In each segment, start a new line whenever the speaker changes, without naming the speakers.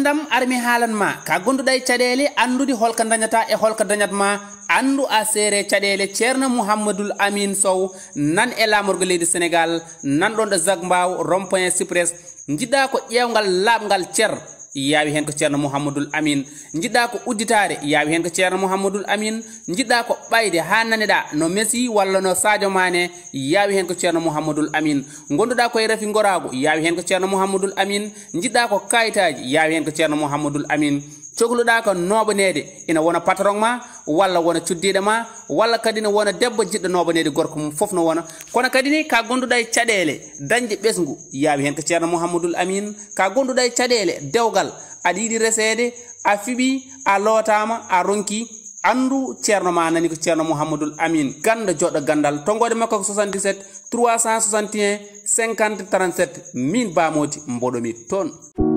gandam armi halan ma ka gonduɗa e caɗele andude holka dañata e holka dañat ma andu a seere caɗele ceerno mouhamadoul amine sow nan e lamorgo leydi sénégal nanɗon ɗo zac mbaw rond point cypress jiɗɗa ko ƴewgal laɓgal ceer yaawi hen ko ceerno mouhamadoul amine jiɗɗa ko udditare yaawi hen ko ceerno mouhamadoul amine jiɗɗa ko ɓayde ha naneɗa no Messi walla no Sadio Mané yaawi hen ko ceerno mouhamadoul amine gonduɗa koye rafi gorago yaawi hen ko ceerno mouhamadoul amine jiɗɗa ko kayitaji yaawi hen ko ceerno mouhamadoul amine cohluɗa ko noɓanede ina wona patron ma walla wona cuddiɗo ma walla kadi ne wona debbo jiɗɗo noɓanede gorko mum foof no wona kono kadi ni ka gonduɗa e caɗele dañde ɓesgu yaawi hen ko ceerno mouhamadoul amine ka gonduɗa e caɗele dewgal aɗa yiiɗi resede a fiɓi a lootama a ronki andu ceerno ma nani ko ceerno mouhamadoul amine ganda joɗɗo gandal tongode makko ko 77 361 50 37 min bamodi mboɗomi toon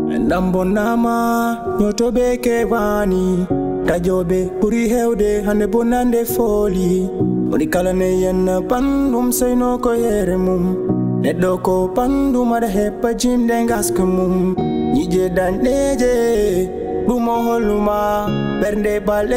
Ndambonama nyotobe kewani tajobe puri hewde hande bonande foli oni kala ne yenna pandum seyno ko yere mum neddo ko pandum ada heppa jimde ngaska mum nyije dandeje dumo holuma bernde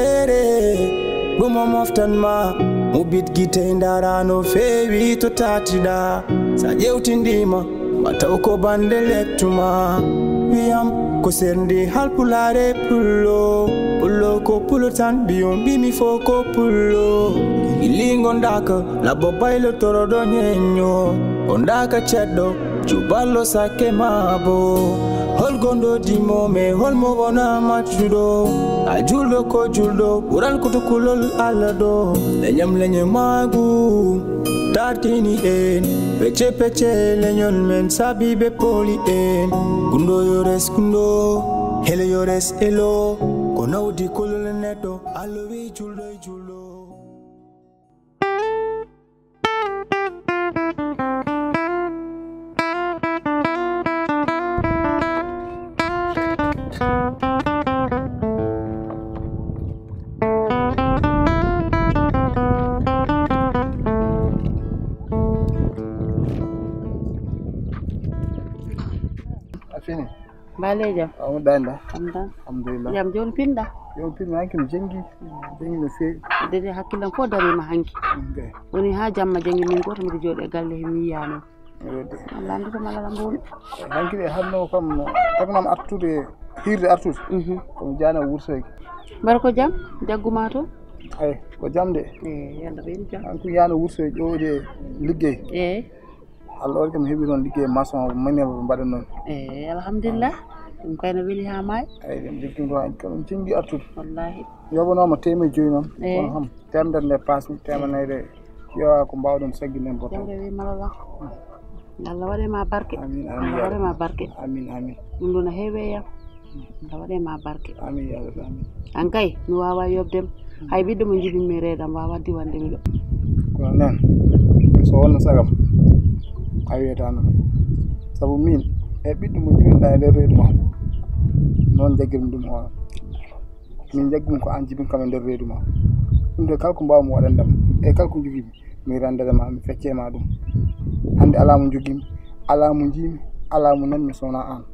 balere dumo moftanma mubit gite ndarano fewi to tatida sa jewtindima mataw ko bande lettuma Biam ko serndi halpulare pullo ko pulutan biom bimi fo ko pullo ilingo ndaka labo baylo torodo nyenyo ondaka ceddo juballo sake mabo hol gondo dimo me hol mo wona machudo a juldo ko juldo bural ko to kulol alado lenyam magu Tartini en, peche leñol men sabi be poli en. Gundo yores gundo, hele yores elo. Kono di kolole neto, alowi juldo.
Fini.
Bale jam.
Amu danda.
Alhamdulillah. Jam jon pinda.
Jon pinda hanki mi jengi no fe.
Dede hakkilam fo dari ma hanki. Woni ha jamma jengi min goto mi jode galle mi yano. Allah ndito mala mbon.
Hanki be hanno kam tagnam artude hirde artude. Ko jana wursoy.
Barko jam jagguma to.
Ay ko jamde.
Yalla be jam.
Hanku yana wursoy jode liggey. Allah kam hebi non liggey maçon manel mbaɗa non
alhamdulillah ɗum kayno weli ha may
ay ɗum liggi do an kam jingi artude
wallahi
yobanoma teme joyi noon kono ham temdere nde pasmi temanayde yowa ko mbawɗon sagginen boto
jamde wi malala Allah waɗe ma barke
amin
Allah waɗe ma barke
amin
ɗum ɗo no heewe yam Allah waɗe ma barke
amin ya rabbi amin
an kay mi wawa yobdem hay ɓiɗɗo mo jibinmi reedam wawa diwande mi ɗo
kono nen so wonno sagam a wiyata noon sabu min e ɓiɗɗo mo jibinɗa e nder reedu ma noon jaggirmi ɗum hono min jaggimi ko an jibin kam e nder reedu ma ɗum de kala ko mbawmi waɗandam e kala ko jogimi mi randerema mi feccema ɗum hande ala mo jogimi ala mo jiimi ala mo nanmi sowna an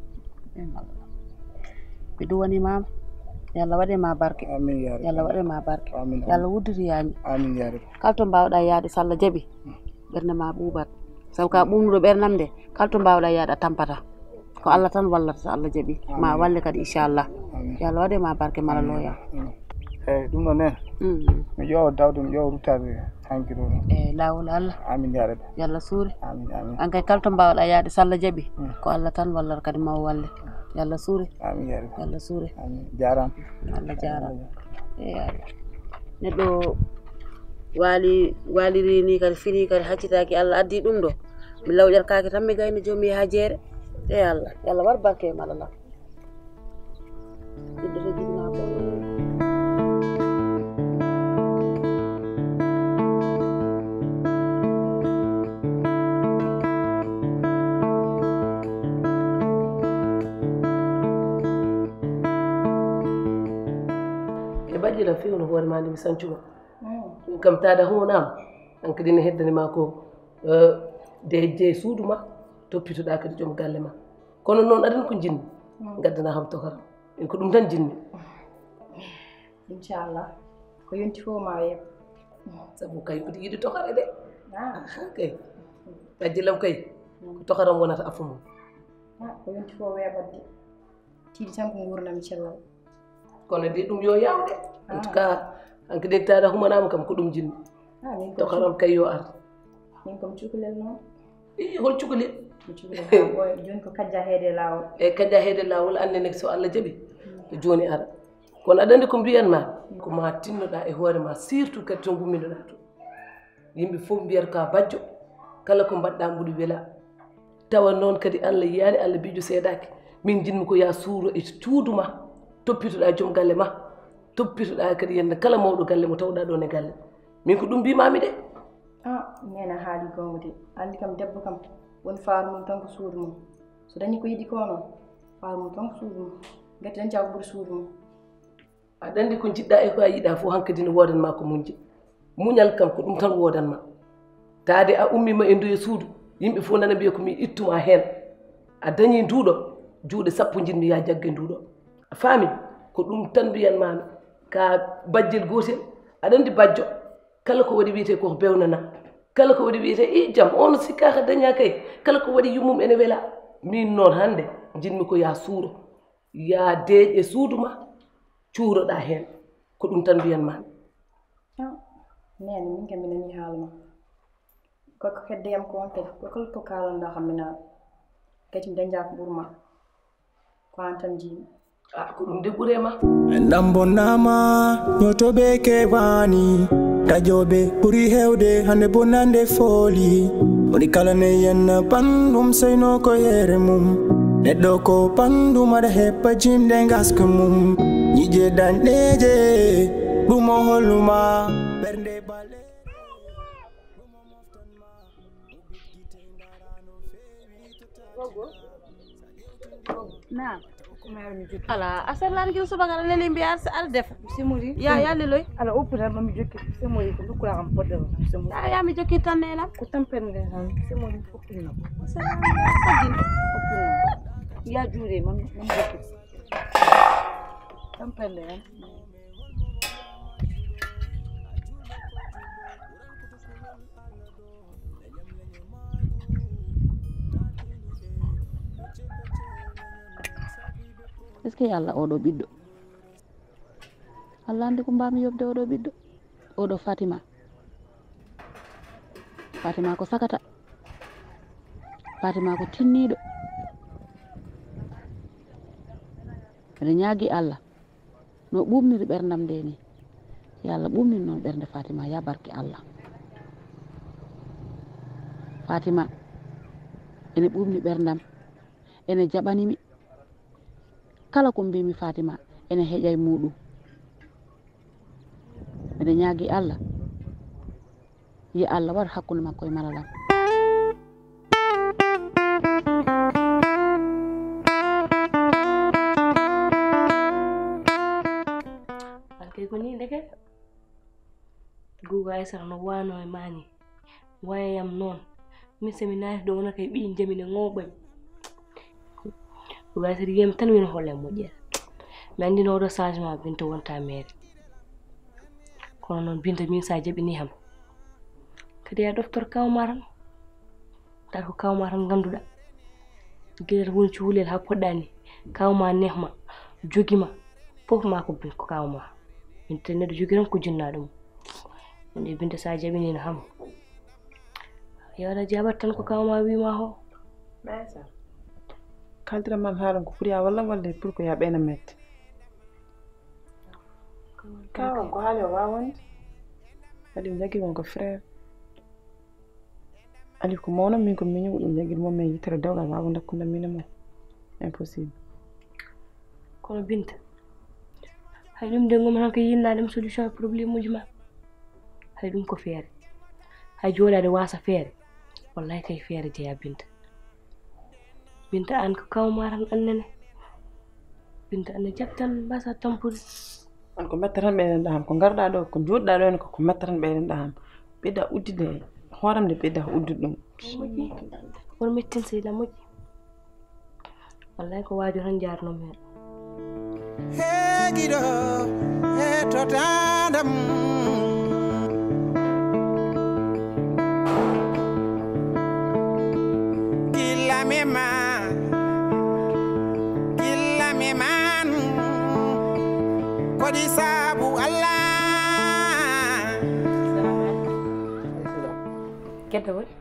mi duwanimama yalla waɗe ma barke
amin ya rabbi
yalla waɗe ma barke
amin
yalla wudditoyami
amin ya rabbi
kala to mbawɗa yaade so Allah jaaɓi ɓernde ma ɓuuɓat sabu ka ɓumnuɗo ɓernam nde kala to mbawɗa yaade a tampata ko Allah tan wallata so Allah jaaɓi ma walle kadi inchallah yalla waɗe ma barke mala loya
eyyi ɗum ɗo nen mi ƴeewa dawde mi ƴeewa ruttade hanki ɗo
eyyi lawol Allah
amin ya rabbi
yalla suuri
amin
an kay kala to mbawɗa yaade so Allah jaaɓi ko Allah tan wallata kadi ma walle yalla suuri
amin ya rabbi
yalla suuri
amin jarama
Allah jarama eyyi neɗɗo waliri ni kadi fini kadi haccitaki Allah addi ɗum ɗo mi lawƴatkaki tan mi gayno joomi ha jeere e Allah yalla waɗ barke malala ɓiɗɗo to jibina ko
bajjira fiwno hoore ma nde mi sancuma kam taada honama an kadi ne heddanima ko de suudu ma toppitoɗa kadi joom galle ma kono noon aɗani ko jinmi gaddana ham tokora en ko ɗum tan jinmi
inchallah ko yonti fof ma weeɓ
sabu kay mbiɗa yiɗi tokare de kay ajjilam kay ko tokaram wonata afu mum
ko yonti fof weeɓatde tiiɗi tan ko gurdam cellal
kono de ɗum yo yawde en tout cas hanke degtaɗa humanama kam ko ɗum jinmi tokaram kay yo ar
min kom cukalel noon
i hol cukalel
joni ko kajja heede lawol
eyyi kajja heede lawol annene so Allah jaaɓi joni ara kono aɗa andi ko mbiyanma ko ma tinnoɗa e hoore ma surtout kadi to gumminoɗa to yimɓe fof mbiyata ka bajjo kala ko mbaɗɗa mbuɗi weela tawa noon kadi Allah yiyani Allah bijo seedaki min jinmi ko ya suuro e cuuduma toppitoɗa joom galle ma toppitoɗa kadi yende kala mawɗo galle mo tawɗa ɗon e galle min ko ɗum mbimami de
nena haali gonga de andi kam debbo kam won faaru mum tan ko suudu mum so dañi ko yiɗi ko noon faaru mum tan ko suudu mum gati dañca ko ɓuuri suudu mum
aɗa andi ko jiɗɗa e ko a yiɗa fof hankkadi ne wodanma ko muñje muñal kam ko ɗum tan wodanma taade a ummima e ndoye suudu yimɓe fof nana mbiya komi ittuma heen a dañi nduɗo juuɗe sappo jinmi ya jagge nduɗo a faami ko ɗum tan mbiyanmami ka bajjel gotel aɗa andi bajjo kala ko waɗi wiyete koko bewnana kala ko waɗi wiyete i jaam on sikkaka daña kay kala ko waɗi yummum ene weela min noon hannde jinmi ko ya suuro ya deeƴe suudu ma cuuroɗa heen ko ɗum tan mbiyanmami
nene min kam mi nani haala ma koko heddeyam ko on kadi kala to kalanɗa kam mi naaɗo kadi mi dañja ko ɓuurma ko an tan jiimi
ko ɗum de ɓuurema
Ndambonama nyotobe kewani tajobe ɓuri hewde hande bonande fooli woni kala ne yenna bandum seyno ko yere mum neɗɗo ko bandum aɗa heɓa jimɗe gaska mum ñiƴe danɗeje ɗum o holluma ɓernde bale
Naam. Ala asal lan ki subagara lele mbi ar def simuri ya leloy
ala opura mami jokki simuri ko dukula am podde simuri
ya mi jokki tanela
ko tampende han simuri opino
sagin
opino ya jure mami jokki tampende han
est ce que yalla oɗo ɓiɗɗo Allah andi ko mbami yobde oɗo ɓiɗɗo oɗo Fatima ko sakata Fatima ko tinniɗo mbiɗa ñaagui Allah no ɓumniri ɓerdam nde ni yo Allah ɓumnin noon ɓernde Fatima ya barke Allah Fatima ene ɓumni ɓerdam ene jaɓanimi kala ko mbimi Fatima ene heƴay muɗum mbiɗa ñaagui Allah yo Allah waɗa hakkude makko e malalam
alkay ko ni ndeke guga ay sax no wano e mani wayam noon min seminari do wona kay ɓi jamine ngoɓañ guga sadi yem tan wino holle moƴƴere mi andino oɗo changement Binta wonta mere kono noon Binta min sa jaɓini ham kadi ya docteur kawma tan tawa ko kawma tan ganduɗa gueɗel woni cuulel ha poɗɗani kawma nehma jogima fof ma ko kawma Binta neɗɗo jogui tan ko jinnaɗo mum ande Binta sa jaɓinino ham yawɗa jaɓat tan ko kawma wima ho
maysa kaldira mam haalan ko ɓuuri ya walla pour ko ya ɓeyna mette kawan ko haali o wawande kadi mi jagui won ko frère ali ko mawna min ko miñugo ɗum jagguiri mom men yitere dewgal wawa dakkude min e mum impossible
kono Binta hay ɗum de goma tan ko yindadema solution e probléme uji ma hay ɗum ko feere hay joɗade wasa feere wallahi kay feere jeeya Binta an ko kawma tan annene Binta ane jabtan mbasa tampude
an ko metta tan ɓeyɗenɗa ham ko garɗa ɗo ko joɗɗa ɗo ene ko metta tan ɓeyɗenɗa ham ɓeyda uddide hooram nde ɓeyda uddude ɗum
moƴƴi won mettin seyda moƴƴi wallahi ko wajo tan jarnom hen
hegido to tandam kila me man kodi sabu Allah
Kedda woni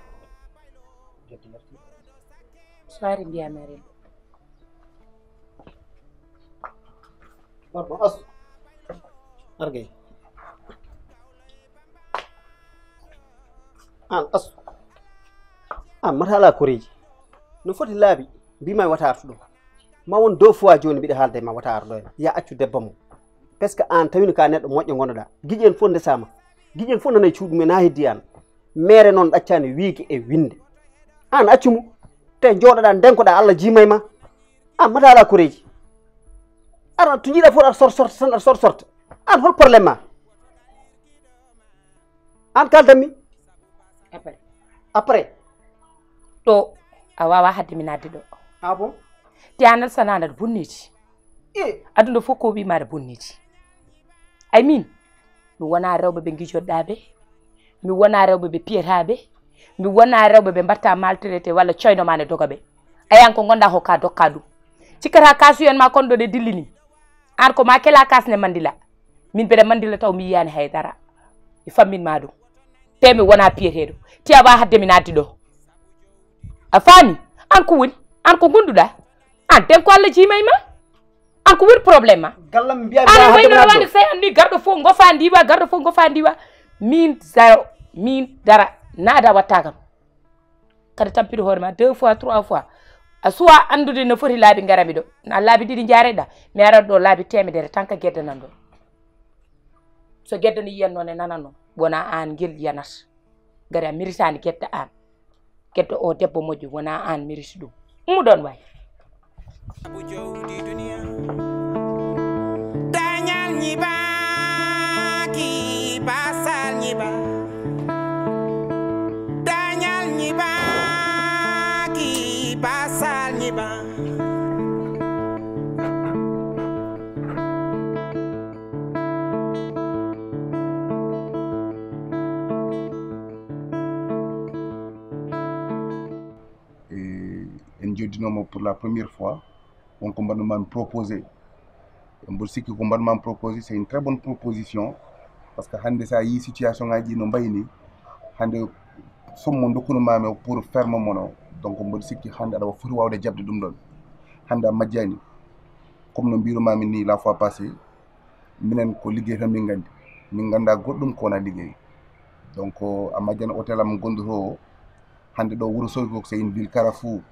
soari mbiyamere
Marco as argay an as marhala koreji no foti laabi mbima wata artuɗo ma won 2 fois joni mbiɗa haalde ma wata arɗo ya accu debbo mo parce que an tawino ka neɗɗo moƴƴo gonoɗa guiƴen fof ndesama guiƴen fof nanayi cuuɗum na heddi an mere noon ɗaccani wiiki e winde an accumo te jooɗoɗa ndenkoɗa Allah jimay ma an mata ala koreji ara to jiiɗa fof aɗa sorta tan aɗa sorta an hol probléme ma an kaldanmi après
ɗo a wawa hadde mi nadde ɗo
ah bon
te an alsana aɗa bonneji aduna fof ko wima aɗa bonneji ay min mi wona rewɓe ɓe guijoɗɗa ɓe mi wona rewɓe ɓe piyataɓe mi wona rewɓe ɓe mbatta maltraité walla coyno ne doga ɓe ayan ko gonɗa hokka dokka ɗum cikkata kasuyen ma kon ɗo ɗe dillini an ko ma kela kasne mandila min mbeɗa mandila taw mi yiyani haydara mi fammin ma ɗum te mi wona piyeteɗo te awa hadde mi naddi ɗo a faami an ko woni an ko gonduɗa an den ko Allah jimay ma an ko woni probléme ma
gallam mbiya
ana wayno wani sey andi garɗo fof gofa ndiwa min zero min dara nada watta kam kadi tampide hoore ma 2 fois 3 fois a suwa andude no foti laabi garami ɗo na laabi ɗiɗi jareɗa mi arat ɗo laabi temedere tan ka guedde nan ɗo so guedde no yiyan noon e nanan noon wona an guel yanat gari a méritani guedde an guedde o debbo moƴƴo wona an mérite ɗum umu ɗon way
dañal ñibaki basal ñiba dañal ñibaki basal ñiba
en joddinomo pour la première fois on ko mbaɗnoma proposé mboɗo sikki ko mbaɗnoma proposé c'est une très bonne proposition par ce que hannde sa yi situation ngaji no mbayni hannde somme mo dokkunumami pour ferme mono donc mboɗo sikki hannde aɗa foti wawde jabde ɗum ɗon hannde a majjani comme no mbirumami ni la fois passé minen ko liggey tan min gandi min ganda goɗɗum ko wona liggey donc a majjani hôtel am gonɗo to hannde ɗo Wourossogui ko c'est une ville Carrefour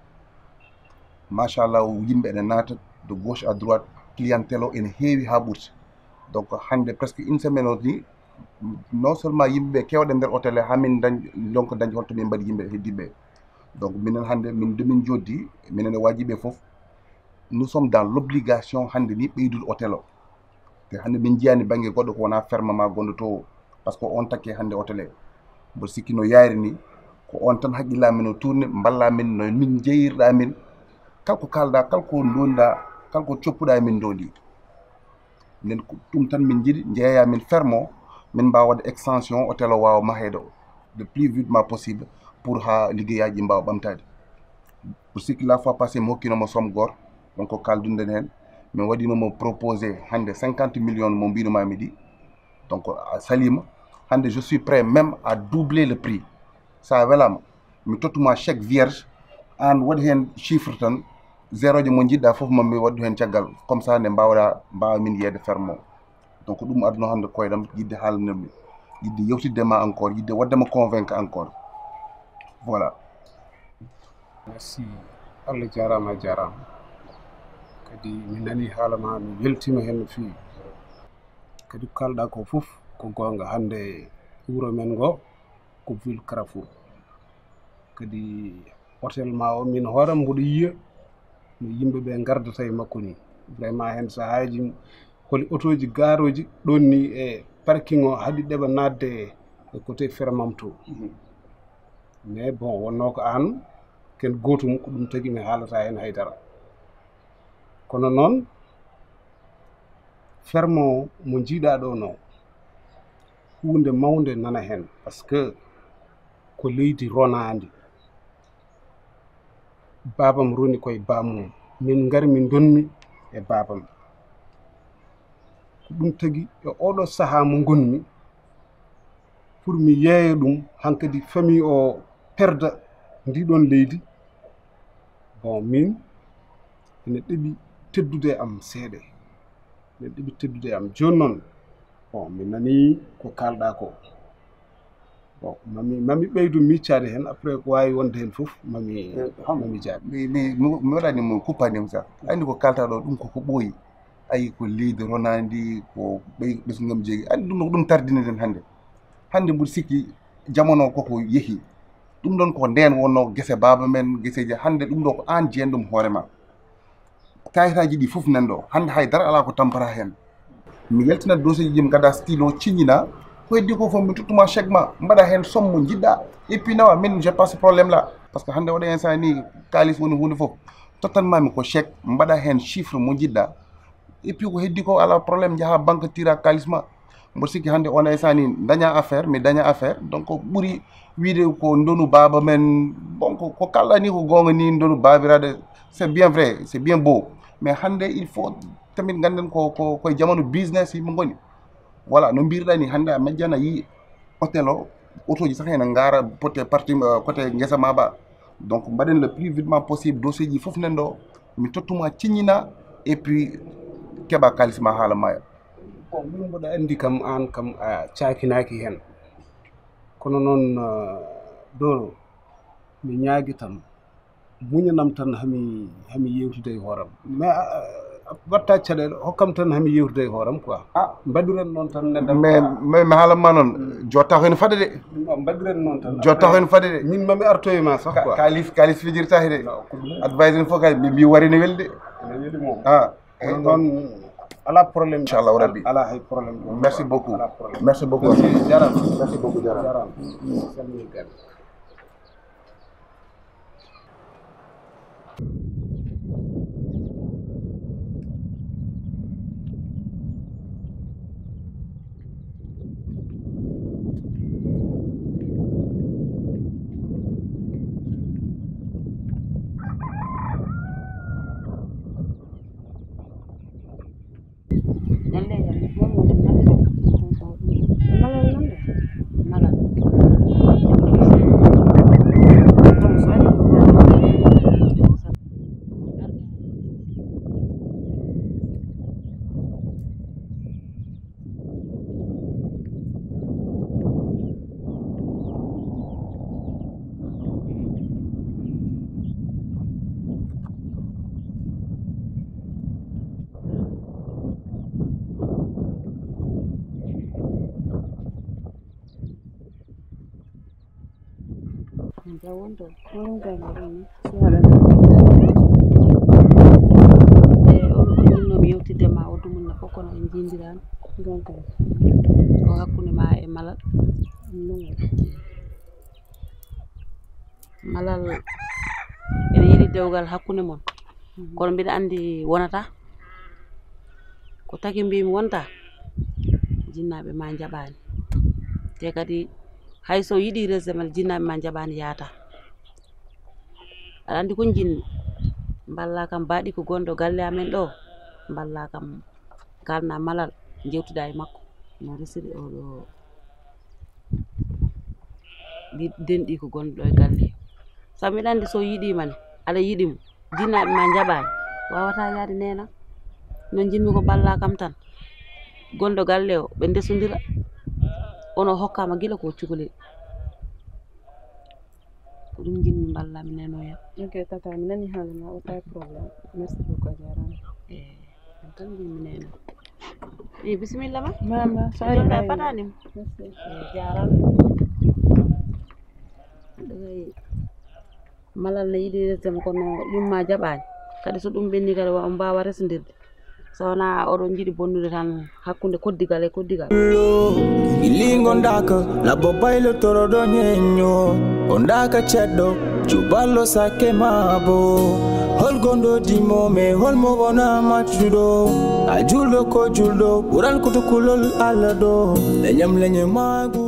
machallah yimɓe ene naata de gauche à droite clientèle o ene heewi ha ɓurti donc hannde presque une semaine o ni non seulement yimɓeɓe kewɗe nder hôtel he hamin donc dañi holto min mbaɗi yimɓe heddiɓe donc minen hannde min demin joddi minen e wajiɓe foof nous sommes dans l'obligation hannde ni ɓeydude hôtel o te hannde min jiyani banggue goɗɗo ko wona fermement gonɗo to par ce que on takke hannde hôtel he mboɗo sikki no yaari ni ko on tan haqqillamin o tourné mballa min no min jeyirɗa min kalko kalda kalko donda kalko coppuɗa min dondi nden ɗum tan min jiiɗi jeeya min fermo min mbawa wadde extension hôtel o wawa maheɗo le plus vitement possible pour ha liggueyaji mbawa ɓamtade pour sikki la fois passé mi hokkinomo somme goto donc kaldunden hen min waɗinomo proposé hande 50 millions mo mbinumami ɗi donc a salima hande je suis prêt même à doubler le prix sa welama mi tottuma chèque vierge an waɗi hen chiffre tan zéro je mo jiɗɗa foof mami waddu hen caggal comme ça nde mbawɗa mbawa min yeyde ferme o donc ɗum aduna hande koydam yidde haalnirmi yidde yewtiddema encore yidde waddema convaincre encore voilà
merci Allah jarama kadi mi nani haala ma mi weltima hen no fewi kadi kalɗa ko foof ko gonga hande wuro men ngo ko ville Carrefour kadi hôtel ma o min hooram mboɗo yiya no yimɓeɓe gardata e makko ni vraiment hen sahaji holi auto ji garoji ɗon ni e parking o haɗi ɗeɓa nadde e côté fermam to mais bon wonno ko an ken gotum ko ɗum tagui mi haalata hen haydara kono noon fermo mo jiiɗa ɗo no hunde mawde nana hen par ce que ko leydi ronandi babam roni koye bamum min ngari min donmi e babam ko ɗum tagi e oɗo saaha mo gonmi pour mi yeeya ɗum hankadi famille o perda ndiɗon leydi bon min ene ɗeɓi teddude am seeɗa ene ɗeɓi teddude am joni noon bon mi nani ko kalɗa ko bon mami ɓeydu miccade hen après ko wawi wonde hen foof mami jaaɓi
mi waɗani mo kuppanima sa andi ko kalta ɗo ɗum koko ɓooyi ayi ko leydi ronandi ko ɓesgam jeegui andi ɗum ɗum tardiniden hande mboɗo sikki jamono koko yeehi ɗum ɗon ko nden wonno guese baba men gueseji hande ɗum ɗo ko an jeeyan ɗum hoorema kayitaji ɗi foof nanɗo hande haydara ala ko tampata hen mi yaltina dossier ji mi gadda stylo ciññina ko heddi ko fof mi tottuma chèque ma mbaɗa hen somme mo jiɗɗa et puis nawa min j'ai pas ce problème là par ce que hande waɗa instant ni kalis woni hunde foof tottanmami ko chèque mbaɗa hen chiffre mo jiɗɗa et puis ko heddi ko ala probléme jaaha banque tira kalis ma mboɗo sikki hande on instant ni daña affaire mi daña affaire donc ɓuuri wiide ko ndonu baba men bon ko kalɗa ni ko gonga ni ndonu babiraɗe c'est bien vrai c'est bien beau mais hande il faut tamit ganden koye jamanu business yimɓe goni voilà no mbirɗa ni hande a majjana yi hôtel o auto ji sah ene gara pote parti côté guesa ma ba donc mbaɗen le plus vitement possible dossier ji foof nen ɗo mi tottuma ciññina et puis keɓa kalis ma haala maya
bon min mboɗa andi kam an kam a cakinaki hen kono noon doro mi ñaagui tan muñanam tan hami yewtude e hooram mais watta caɗele hokkam tan hami yewtude e hooram quoi mbaɗiren noon tan nedda
mais mi haalanma noon jotta ko hen faade de
mbaɗiren noon tan
jotta ko hen faade de
min mami artoye ma sax quoi
kalis fijirtaki de advice en fof kay mi warine welde
ene weeli moom noon ala problème
inchallah rabbi
ala hay problème
merci beaucoup merci beaucoup
jaram
merci beaucoup jaram
salmi gari
jinnomi yewtidde ma o dumunna fof kono en jindirani ko hakkude ma e malal malal ene yiɗi dewgal hakkude mon kono mbiɗa andi wonata ko taki mbimi wonta jinnaɓe ma jaɓani te kadi hay so yiɗi resdemal jinnaɓe ma jaɓani yaata aɗa andi ko jinmi mballa kam baɗi ko gonɗo galle amen ɗo mballa kam kalna malal jewtuda e makko no resiri oɗo denɗi ko gonɗo e galle sabu mbiɗa andi so yiɗimane aɗa yiɗimo jinnaɓe ma jaɓani wawata yaade nena non jinmi ko mballa kam tan gonɗo galle o ɓe ndesodira ono hokkama guila ko cukalel ko ɗum jinmi mballa mi nenoya
ok tata mi nani haala ma o tawi probléme merci beaucoup a jarama
ɗum tan jinmi nena i bisimilla ma
mama
jonɗa patanima jarama ɗogay malal ne yiɗi resdema kono yumma jaɓani kadi so ɗum ɓenni kadi on mbawa resdodirde so wona oɗon jiiɗi bonnude tan hakkude koddigal e koddigal
ilingo ndaka labo baylo toroɗo ñeño o ndaka ceɗɗo cuballo sake mabo hol gondo dimo me hol mo wona maccuɗo a julɗo ko julɗo ɓural koto kulol Allah ɗo leñam leñe maagu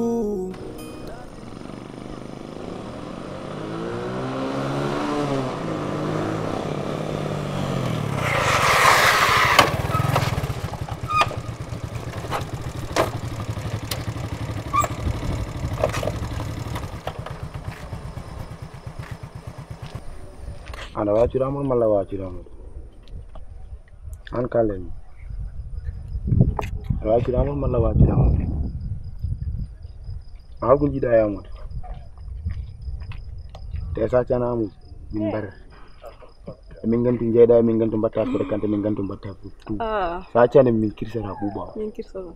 Anda wacuramol malla wacuramol an kalemi aɗa wacuramol malla wacuramol alko jiiɗa yamude te saccanamu min mbar min gantu jeeɗa min gantu mbatta fréquenté min gantu mbatta tout saccane min kirsata ɓuuɓa
min kirsata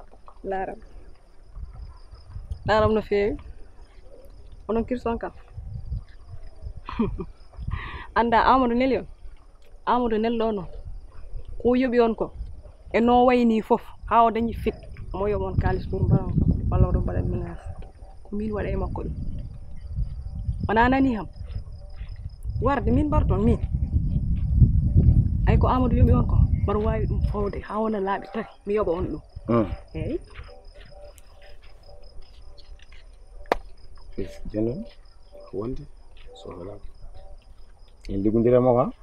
laram no feewi onon kirson kam anda Amadou Nel yon Amadou Nel ɗo noon ko yoɓi on ko e no wayni fof ha o dañi fit mo yoɓon kalis pour mbaɗon walla oɗon mbaɗan menace ko min waɗa e makko ɗum wona nani ham warde min mbarton min ay ko Amadou yoɓi on ko mbaɗa wawi ɗum fawde ha wona laaɓi tati mi yoɓa on ɗum eyyi
jonon wonde sohla en liggodira mo ha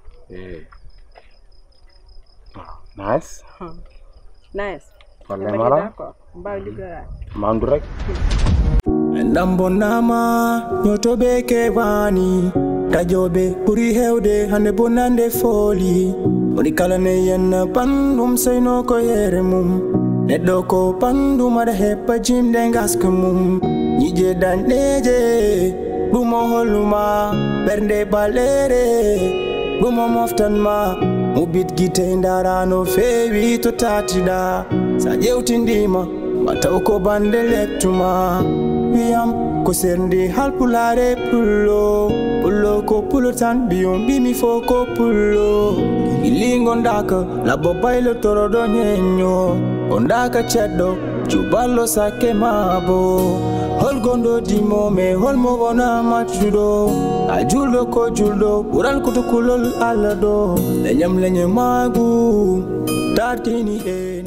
nice wallahi mara
mbawi liggora
mandu rek
ndambo nama nyotoɓe kewani tajoɓe ɓuuri hewde hande bonande fooli woni kala ne yenna ɓandum seyno ko yere mum neɗɗo ko ɓandum aɗa heɓɓa jimɗe gaska mum ñiƴe danɗeje ɗum o holluma ɓernde ɓalere ɗum o moftanma mubit guite dara no feewi to tatiɗa sa ƴewtindima mataw ko bande lettuma wiyam ko serndi halpulare pullo ko pulo tan mbiyom mbimi fo ko pullo ilingo ndaka labbo baylo toroɗo ñeño o ndaka ceɗɗo cuballo sakke mabo hol gondo dimome hol mo wona maccuɗo a julɗo ko julɗo ɓural koto kulol Allah ɗo leñam leñe maagu dartini